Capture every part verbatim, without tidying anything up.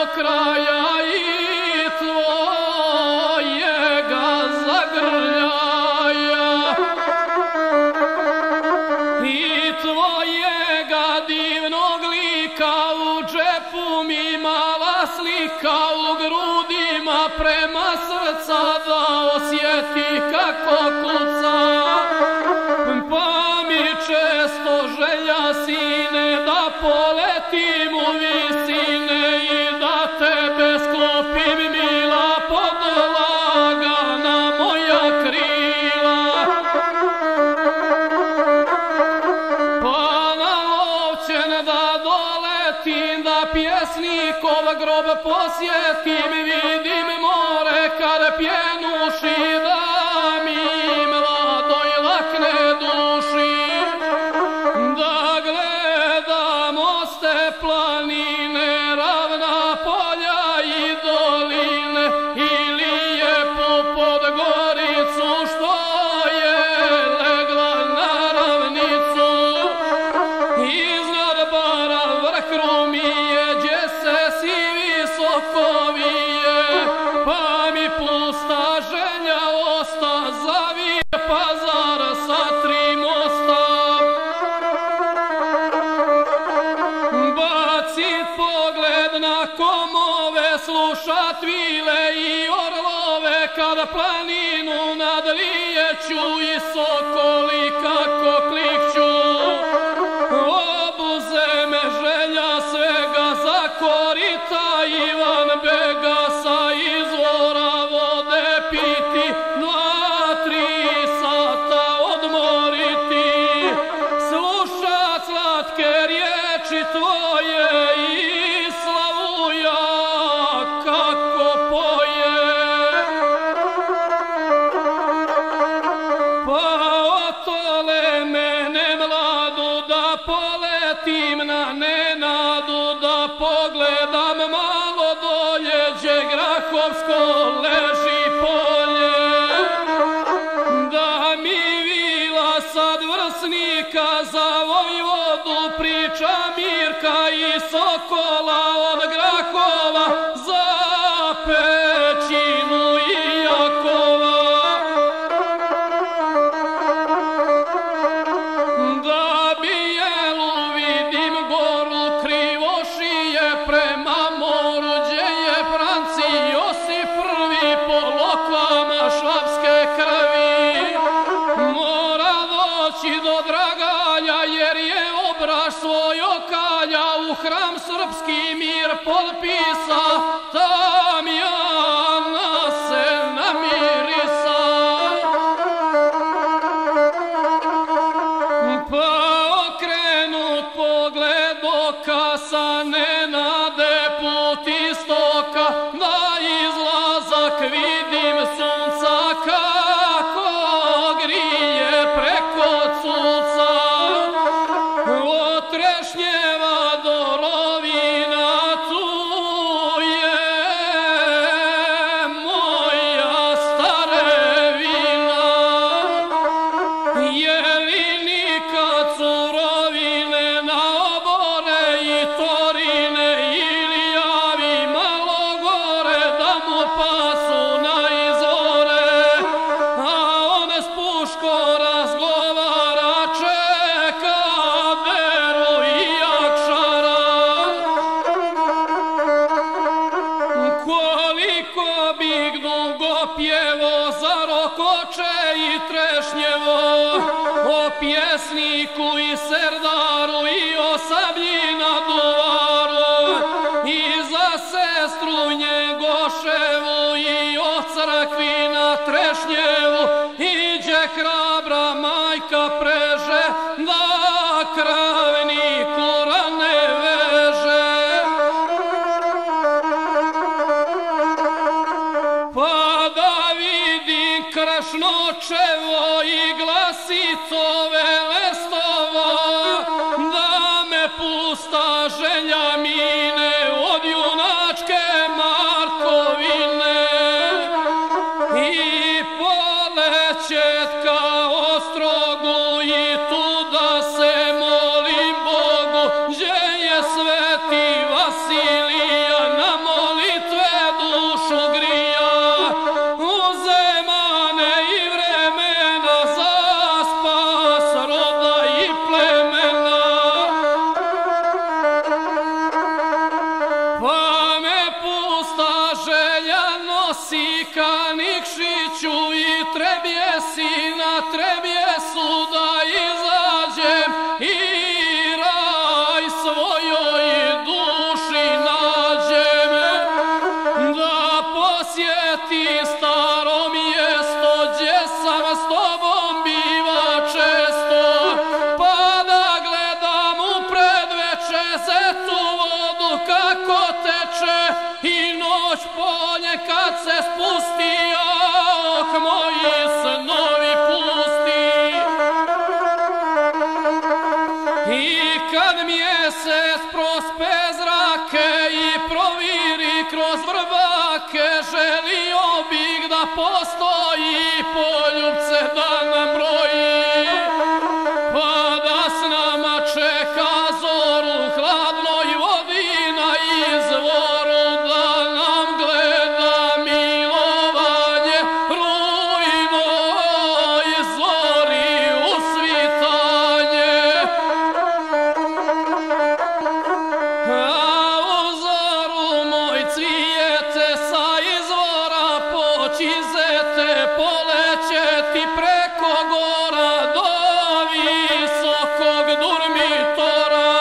kraja i tvojega zagrljaja i tvojega divnog lika, u džepu mi mala slika, u grudima prema srca da osjeti kako kuca. Pa mi često želja sine da poletim u visine i da tebe sklopim mila pod lagana moja krila. Pa na Lovćen da doletim, da pjesnikov grob posjetim, vidim more kad pjenuši, da mi mladoj lakne duši. Da gledamo ste planine, ravna polja i doline, ili lijepu Podgoricu što je legla na ravnicu. Iznad bara vrh Rumije, gdje se si visoko vije, pa mi pusta želja osta, zavije Pazar sa tri mosta. Bacit pogled na komove, slušat vile i orlove, kad planinu nadlijeću i sokoli kako klikću. Obuze me želja svega, za korita Ivan bega, sa izvora vode piti, dva, tri sata odmoriti, slušat slatke riječi tvoje i slavuja kako poje. Pa otole mene mladu, da poletim na nenadu, da pogledam malo dolje, gdje Grahovsko leži polje. Da mi vila sad vrsnika, za Vojvodu priča Mirka i Sokola, od Grahova za Pećinu i Jakova. Da Bijelu vidim goru, Krivošije prema moru, gdje je Franci Josip prvi po lokvama švapske krvi. Mora doći do Dragalja, jer je obraž svoj okalja u hram srpski mir potpisa, Damjana se namirisa. Pa okrenut pogled oka, sa Nenade put istoka, na izlazak vidim sunca kako grije preko cuca. Od Trešnjeva do Rovina, tu je moja starevina. Jelinika curovine, na obore i torine, ili javi malo gore, da mu pasu na izvore. A on s puško razgovara, čeka Deru i Jakšara. Koliko bih dugo pjevo za Rokoče i Trešnjevo, o pjesniku i Serdaru i o Sablji na Duvaru, i za sestru Njegoševu i o crkvi na Trešnjevu, iđe hrabra majka preže, da kravniku rane veže. Pa da vidim Krašnočevo i Glasicove Lestovo, da me pusta želja mine od junačke Markovine. I polećet ka Ostrogu, i tu da se molim Bogu, gdje je sveti Vasilija na moru. Osika Nikšiću i Trebje si na Trebjesu da izađem i raj svojoj duši nađem, da posjeti staro mjesto gdje sam s tobom biva često, pa da gledam u predveče zetu vodu kako teče i noć polje kad se spusti, ah, moji snovi pusti. I kad mjesec prospe zrake i proviri kroz vrbake, želio bih da postoji poljubce da nam broji, pa da s nama čeka zoru hladnoj vodi na izvoru, da nam gleda milovanje rujnoj zori usvitanje. A u zoru moj cvijete sa izvora poći zete, polećeti preko gora do visokog Durmitora,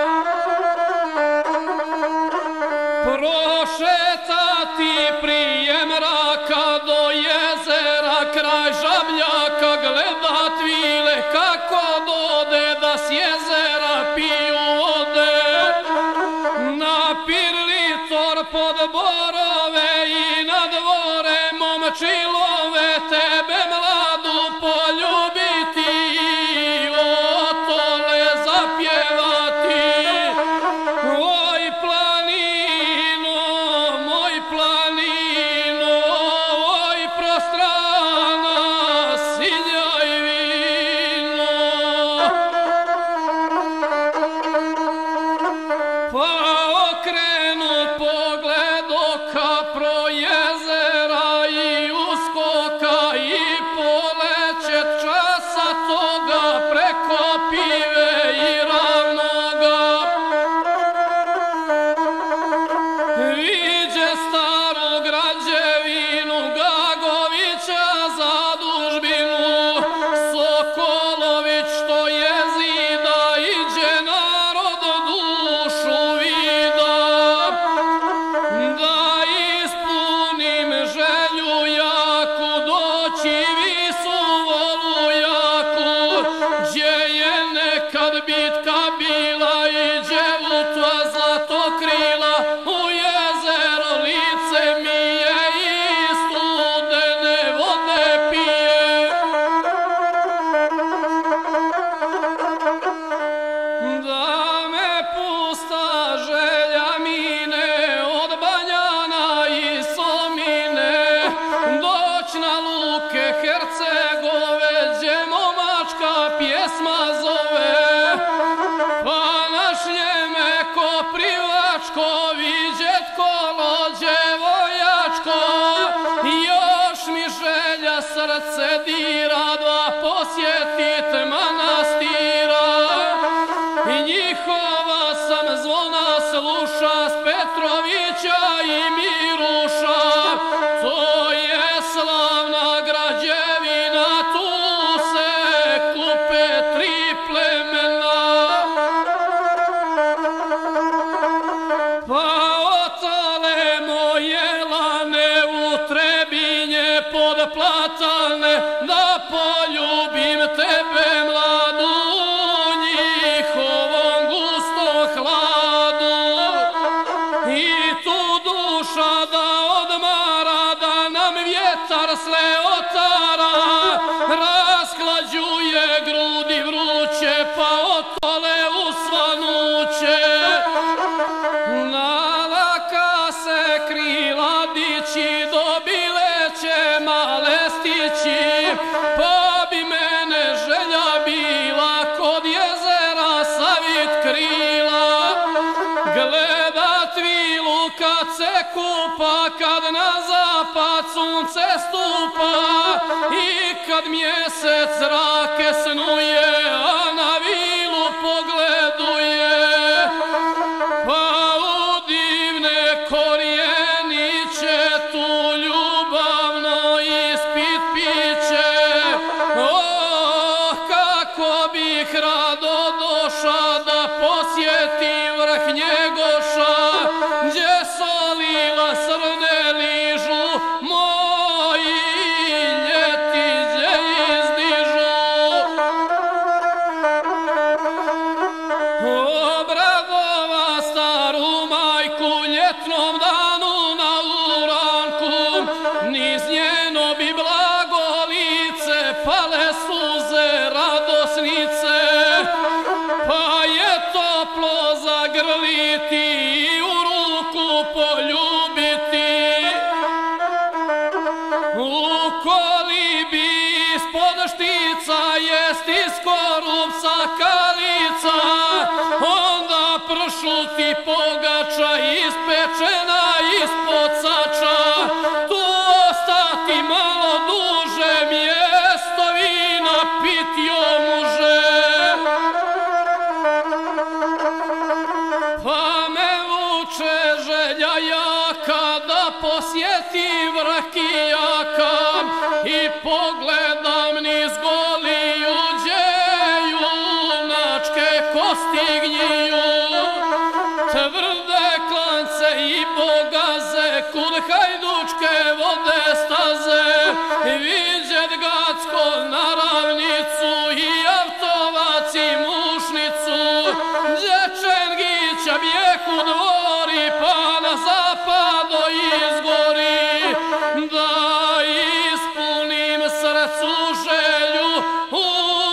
prošetati prije mraka do jezera kraj Žabljaka, gledat vile kako dode da s jezera piju vode, na Pirlitor pod borove i na dvore momčilove, tebe mladu poljubiti i otole zapjevati. Oj planino, moj planino, oj prostrana, siljaj vino. Pa okrenut pogled oka pro jezera i uskoka i polećet časa toga preko Pive i Ravnoga. Viđe staru građevinu Gagovića zadužbinu, Sokolović što jezida, iđe narod dušu vida, da ispunim želju jaku, doći visu volu jaku, gdje je nekad bitka bila i djevutva zlatokrila, u jezero lice mi je i studene vode pije. Da me pusta želja mine od Banjana i Somine, doć na luke Hercegove gdje momačka pjesma zove, pa naš Njeme Koprivačko vidjet kolo djevojačko, još mi želja srce dira da posjetit manastira. I njihova sam zvona sluša s Petrovića i Miruša, to je slavna građevina, tu se kupe tri plemena. Pa otale moje lane u Trebinje pod platane, da poljubim tebe mladu u njihovom gustom hladu. I tu duša da odmara, da nam vjetar sle otara, rasklađuje grudi vruće, pa otole usvanuće. Nalaka se krila dići, dobile će male stići, pa bi mene želja bila kod jezera savit krila, gledat vilu kad se kupa, kad na zapad sunce stupa i kad mjesec zrake snuje, a na vilu pogleduje. Pa u divne korijeniće tu ljubav kolibi ispod štica jest iz korupca kalica, onda pršuti pogača ispečena ispod sača, tu ostati malo duže, mjesto vina pitio muže. Pa me vuče želja jaka da posjetim Rakijaka i pogledam niz goliju djeju, junačke kosti gnjiju, tvrde klance i bogaze, kud hajdučke vode staze, vidjet Gacko na ravnicu i Avtovac i Mušnicu, gdje Čengića bijehu dvori, pa na zapado izgori, da ispunim srcu želju u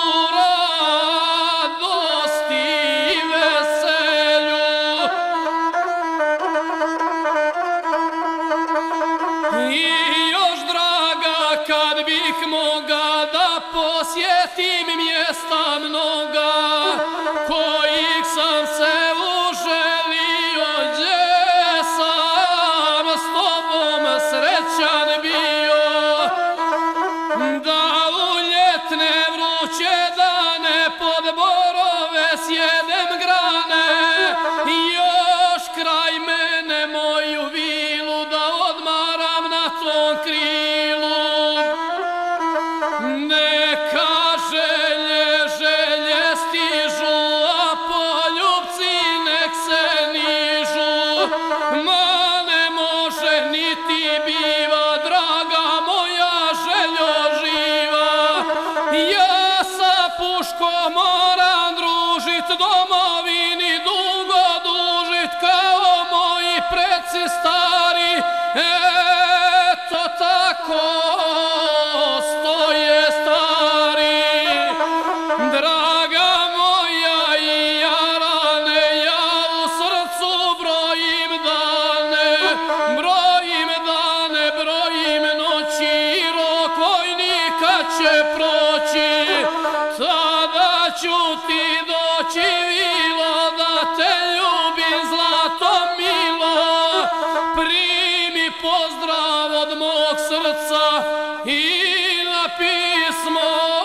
radosti i veselju. I još draga, kad bih moga da posjetim mjesta mnoga, kojih sam se uželio, gdje sam s tobom srećan bio, da u ljetne vruće dane pod borove sjedem grane, još kraj mene moju vilu da odmaram na tom krilu. Neka želje, želje stižu, a poljubci nek se nižu, ma ne može niti biva, draga moja željo živa. Ja sa puškom moram družit, domovini dugo dužit, kao moji preci stari, eto tako stoje stari. Draga moja i jarane, ja u srcu brojim dane, brojim dane, brojim noći, i rok vojnika će proći, tada ću ti doći vilo, da te ljubim zlato milo, primi pozdrav od mog srca i na pismo